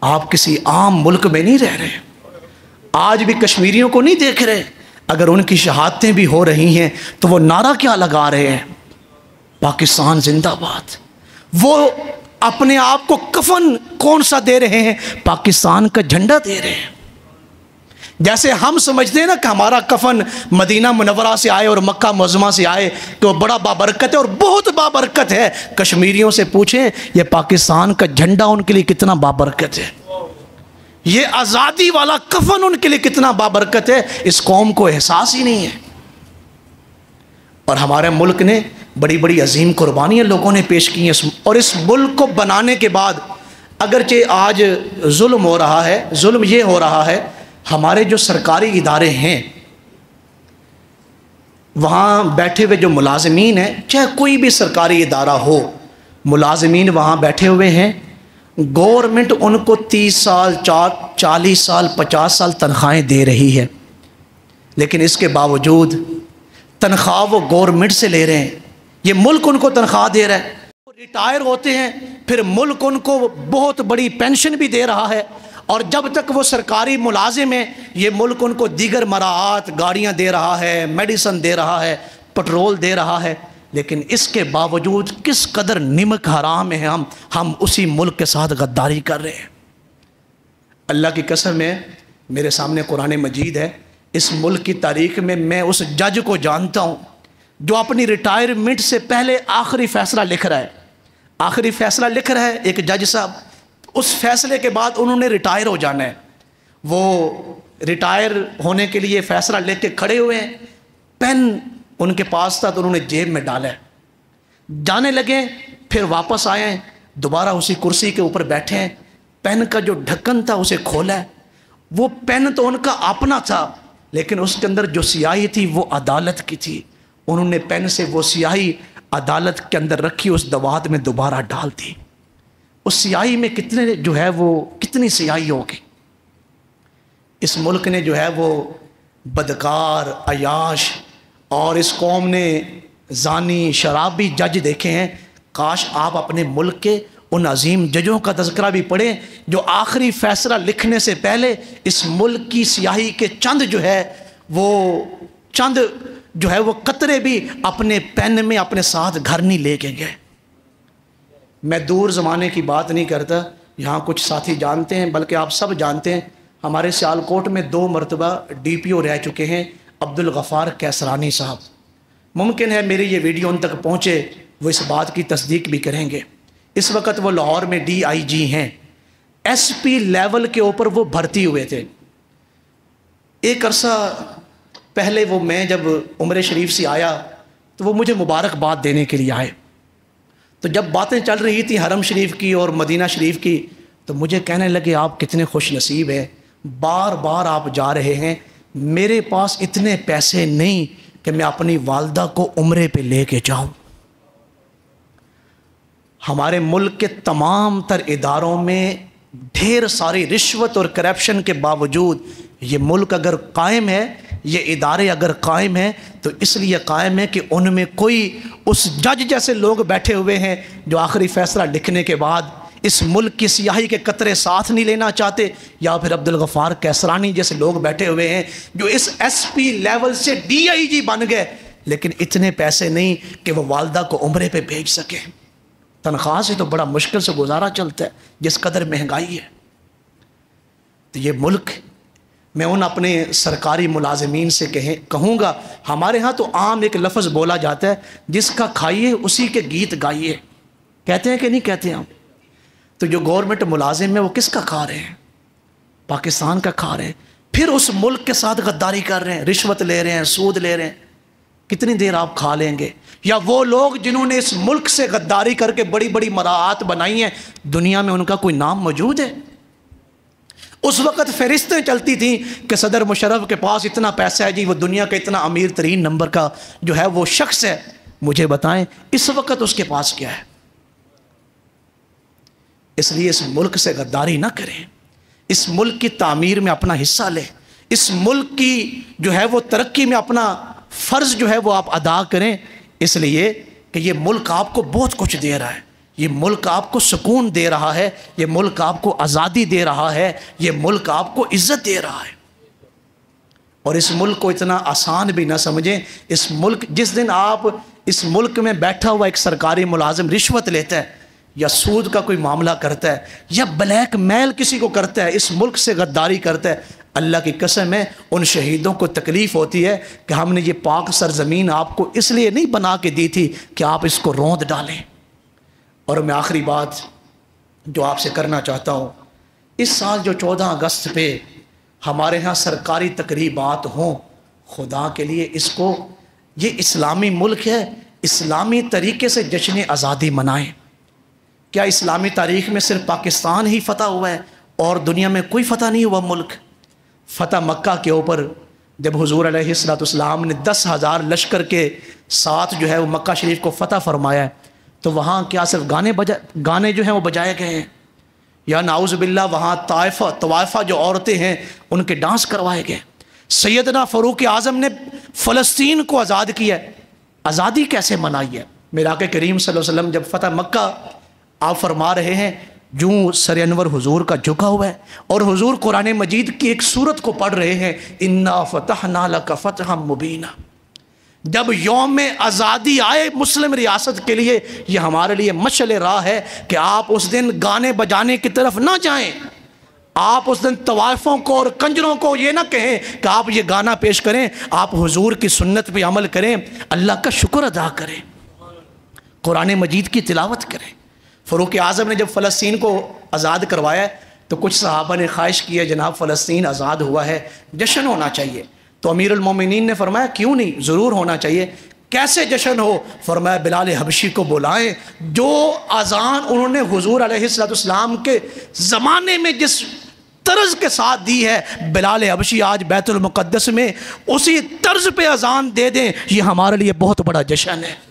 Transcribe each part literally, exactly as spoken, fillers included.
आप किसी आम मुल्क में नहीं रह रहे, आज भी कश्मीरियों को नहीं देख रहे। अगर उनकी शहादतें भी हो रही हैं तो वो नारा क्या लगा रहे हैं, पाकिस्तान जिंदाबाद। वो अपने आप को कफन कौन सा दे रहे हैं, पाकिस्तान का झंडा दे रहे हैं। जैसे हम समझते हैं ना कि हमारा कफन मदीना मुनव्वरा से आए और मक्का मुअज़्ज़मा से आए तो बड़ा बाबरकत है और बहुत बाबरकत है। कश्मीरियों से पूछें ये पाकिस्तान का झंडा उनके लिए कितना बाबरकत है, ये आज़ादी वाला कफन उनके लिए कितना बाबरकत है, इस कौम को एहसास ही नहीं है। और हमारे मुल्क ने बड़ी बड़ी अजीम कुर्बानियाँ लोगों ने पेश की हैं और इस मुल्क को बनाने के बाद अगरचे आज जुल्म हो रहा है, जुल्म ये हो रहा है हमारे जो सरकारी इदारे हैं वहाँ बैठे हुए जो मुलाजमीन हैं, चाहे कोई भी सरकारी इदारा हो, मुलाजमीन वहाँ बैठे हुए हैं, गवर्नमेंट उनको तीस साल चार चालीस साल पचास साल तनख्वाहें दे रही है, लेकिन इसके बावजूद तनख्वाह वो गवर्नमेंट से ले रहे हैं। ये मुल्क उनको तनख्वाह दे रहा है, रिटायर होते हैं फिर मुल्क उनको बहुत बड़ी पेंशन भी दे रहा है, और जब तक वो सरकारी मुलाजिम है ये मुल्क उनको दीगर मराआत, गाड़ियाँ दे रहा है, मेडिसन दे रहा है, पेट्रोल दे रहा है। लेकिन इसके बावजूद किस कदर निमक हराम है हम हम उसी मुल्क के साथ गद्दारी कर रहे हैं। अल्लाह की कसम है, मेरे सामने कुरान मजीद है, इस मुल्क की तारीख में मैं उस जज को जानता हूँ जो अपनी रिटायरमेंट से पहले आखिरी फ़ैसला लिख रहा है। आखिरी फ़ैसला लिख रहा है एक जज साहब, उस फैसले के बाद उन्होंने रिटायर हो जाना है। वो रिटायर होने के लिए फ़ैसला लेके खड़े हुए हैं, पेन उनके पास था तो उन्होंने जेब में डाला है, जाने लगे, फिर वापस आए हैं, दोबारा उसी कुर्सी के ऊपर बैठे हैं, पेन का जो ढक्कन था उसे खोला है। वो पेन तो उनका अपना था लेकिन उसके अंदर जो स्याही थी वो अदालत की थी। उन्होंने पेन से वो स्याही अदालत के अंदर रखी, उस दवात में दोबारा डाल दी। उस स्याही में कितने जो है वो कितनी स्याही होगी। इस मुल्क ने जो है वो बदकार, अयाश और इस कौम ने जानी, शराबी जज देखे हैं। काश आप अपने मुल्क के उन अजीम जजों का तज़किरा भी पढ़ें जो आखिरी फ़ैसला लिखने से पहले इस मुल्क की स्याही के चंद जो है वो चंद जो है वो कतरे भी अपने पेन में अपने साथ घर नहीं लेके गए। मैं दूर ज़माने की बात नहीं करता, यहाँ कुछ साथी जानते हैं, बल्कि आप सब जानते हैं, हमारे सियालकोट में दो मरतबा डी पी ओ रह चुके हैं अब्दुल गफ़ार कैसरानी साहब। मुमकिन है मेरी ये वीडियो उन तक पहुँचे, वो इस बात की तस्दीक भी करेंगे। इस वक्त वो लाहौर में डी आई जी हैं, एस पी लेवल के ऊपर वो भर्ती हुए थे। एक अरसा पहले वो मैं जब उम्र शरीफ से आया तो वो मुझे मुबारकबाद देने के लिए आए। तो जब बातें चल रही थी हरम शरीफ की और मदीना शरीफ की तो मुझे कहने लगे आप कितने खुश नसीब हैं, बार बार आप जा रहे हैं, मेरे पास इतने पैसे नहीं कि मैं अपनी वालदा को उम्रे पे लेके जाऊं। हमारे मुल्क के तमाम तर इदारों में ढेर सारी रिश्वत और करप्शन के बावजूद ये मुल्क अगर कायम है, ये इदारे अगर कायम हैं तो इसलिए कायम है कि उनमें कोई उस जज जैसे लोग बैठे हुए हैं जो आखिरी फ़ैसला लिखने के बाद इस मुल्क की सियाही के कतरे साथ नहीं लेना चाहते, या फिर अब्दुल गफ़ार कैसरानी जैसे लोग बैठे हुए हैं जो इस एस पी लेवल से डी आई जी बन गए लेकिन इतने पैसे नहीं कि वो वालदा को उम्रे पे भेज सके। तनख्वाह से तो बड़ा मुश्किल से गुजारा चलता है जिस कदर महंगाई है। तो ये मुल्क, मैं उन अपने सरकारी मुलाजमीन से कहें कहूँगा, हमारे यहाँ तो आम एक लफ्ज़ बोला जाता है, जिसका खाइए उसी के गीत गाइए, कहते हैं कि नहीं कहते हैं हम। तो जो गवर्नमेंट मुलाजिम है वो किसका खा रहे हैं, पाकिस्तान का खा रहे हैं, फिर उस मुल्क के साथ गद्दारी कर रहे हैं, रिश्वत ले रहे हैं, सूद ले रहे हैं। कितनी देर आप खा लेंगे? या वो लोग जिन्होंने इस मुल्क से गद्दारी करके बड़ी बड़ी मराआत बनाई हैं, दुनिया में उनका कोई नाम मौजूद है? उस वक़्त फहरिस्तें चलती थी कि सदर मुशर्रफ के पास इतना पैसा है जी, वो दुनिया का इतना अमीर तरीन नंबर का जो है वो शख्स है। मुझे बताएं इस वक़्त उसके पास क्या है? इसलिए इस मुल्क से गद्दारी ना करें, इस मुल्क की तामीर में अपना हिस्सा लें, इस मुल्क की जो है वो तरक्की में अपना फ़र्ज़ जो है वो आप अदा करें, इसलिए कि ये मुल्क आपको बहुत कुछ दे रहा है। ये मुल्क आपको सुकून दे रहा है, ये मुल्क आपको आज़ादी दे रहा है, ये मुल्क आपको इज़्ज़त दे रहा है। और इस मुल्क को इतना आसान भी ना समझें। इस मुल्क, जिस दिन आप इस मुल्क में बैठा हुआ एक सरकारी मुलाजिम रिश्वत लेता है या सूद का कोई मामला करता है या ब्लैक मेल किसी को करता है, इस मुल्क से गद्दारी करता है, अल्लाह की कसम है उन शहीदों को तकलीफ़ होती है कि हमने ये पाक सरजमीन आपको इसलिए नहीं बना के दी थी कि आप इसको रौंद डालें। और मैं आखिरी बात जो आपसे करना चाहता हूँ, इस साल जो चौदह अगस्त पे हमारे यहाँ सरकारी तकरीबात हों, खुदा के लिए इसको, ये इस्लामी मुल्क है, इस्लामी तरीके से जश्न आज़ादी मनाएं। क्या इस्लामी तारीख़ में सिर्फ पाकिस्तान ही फ़तह हुआ है और दुनिया में कोई फ़तह नहीं हुआ मुल्क? फ़तह मक्का के ऊपर जब हुज़ूर अलैहिस्सलाम ने दस हज़ार लश्कर के साथ जो है वो मक्का शरीफ को फ़तह फरमाया है, तो वहाँ क्या सिर्फ गाने बजा गाने जो हैं वो बजाए गए हैं? या नाउज़ बिल्लाह वहाँ ताइफ़ा तवाइफ़ा जो औरतें हैं उनके डांस करवाए गए? सैयदना फ़ारूक आज़म ने फ़लस्तीन को आज़ाद किया है, आज़ादी कैसे मनाई है? मेरे आक़ा करीम सल्लल्लाहु अलैहि वसल्लम जब फ़तह मक्का आप फरमा रहे हैं, जूँ सर अनवर हुजूर का झुका हुआ है और हुजूर कुरान मजीद की एक सूरत को पढ़ रहे हैं, इन्ना फ़तहना लका फ़तहम मुबीना। जब यौम आज़ादी आए मुस्लिम रियासत के लिए, ये हमारे लिए मशअल राह है कि आप उस दिन गाने बजाने की तरफ ना जाएं। आप उस दिन तवाइफ़ों को और कंजरों को ये ना कहें कि आप ये गाना पेश करें, आप हुजूर की सुन्नत पे अमल करें, अल्लाह का शुक्र अदा करें, कुरान मजीद की तिलावत करें। फ़ारूक आज़म ने जब फ़लस्तीन को आज़ाद करवाया तो कुछ सहाबा ने ख्वाहिश की है, जनाब फ़लस्तीन आज़ाद हुआ है, जश्न होना चाहिए। तो अमीरुल मोमिनीन ने फरमाया क्यों नहीं, ज़रूर होना चाहिए। कैसे जश्न हो? फरमाया बिलाल हबशी को बुलाएं, जो अज़ान उन्होंने हुजूर अलैहिस्सलाम के ज़माने में जिस तर्ज के साथ दी है, बिलाल हबशी आज बैतुल मुक़द्दस में उसी तर्ज पे अज़ान दे दें, ये हमारे लिए बहुत बड़ा जश्न है।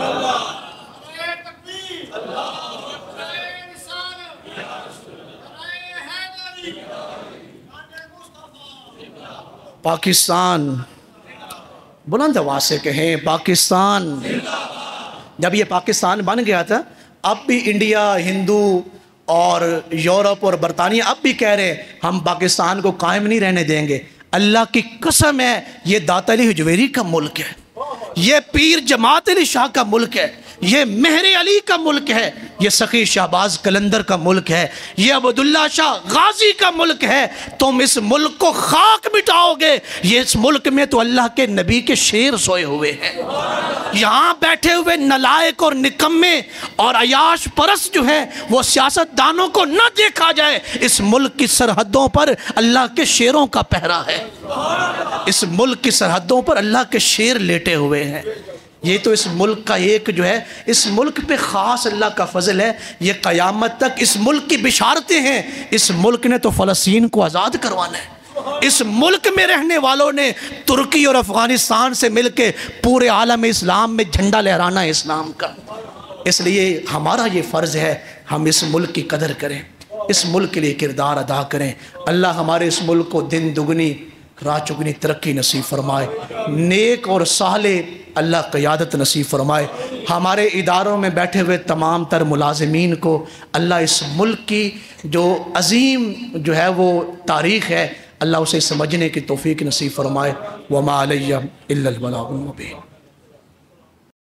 पाकिस्तान, बुलंद आवाज़ से कहें पाकिस्तान। जब ये पाकिस्तान बन गया था, अब भी इंडिया, हिंदू और यूरोप और बरतानिया अब भी कह रहे हैं हम पाकिस्तान को कायम नहीं रहने देंगे। अल्लाह की कसम है, ये दाता अली हुजवेरी का मुल्क है, ये पीर जमात अली शाह का मुल्क है, ये मेहर अली का मुल्क है, ये सखी शहबाज कलंदर का मुल्क है, ये अब्दुल्ला शाह गाजी का मुल्क है। तुम इस मुल्क को खाक मिटाओगे, ये इस मुल्क में तो अल्लाह के नबी के शेर सोए हुए हैं। यहाँ बैठे हुए नलायक और निकम्मे और अयाश परस्त जो है वो सियासतदानों को न देखा जाए, इस मुल्क की सरहदों पर अल्लाह के शेरों का पहरा है, इस मुल्क की सरहदों पर अल्लाह के शेर लेटे हुए हैं। ये तो इस मुल्क का एक जो है, इस मुल्क पे ख़ास अल्लाह का फजल है, ये क़यामत तक इस मुल्क की बिशारतें हैं। इस मुल्क ने तो फ़लस्तीन को आज़ाद करवाना है, इस मुल्क में रहने वालों ने तुर्की और अफ़गानिस्तान से मिल के पूरे आलम इस्लाम में झंडा लहराना है इस्लाम का। इसलिए हमारा ये फ़र्ज़ है हम इस मुल्क की कदर करें, इस मुल्क के लिए किरदार अदा करें। अल्लाह हमारे इस मुल्क को दिन दुगनी रात चुगनी तरक्की नसीब फरमाए, नेक और साले अल्लाह क़यादत नसीब फरमाए। हमारे इदारों में बैठे हुए तमाम तर मुलाजिमीन को अल्लाह इस मुल्क की जो अज़ीम जो है वो तारीख़ है, अल्लाह उसे समझने की तौफ़ीक़ नसीब फरमाए। वमा अलैया इल्लल बलागुल मुबीन।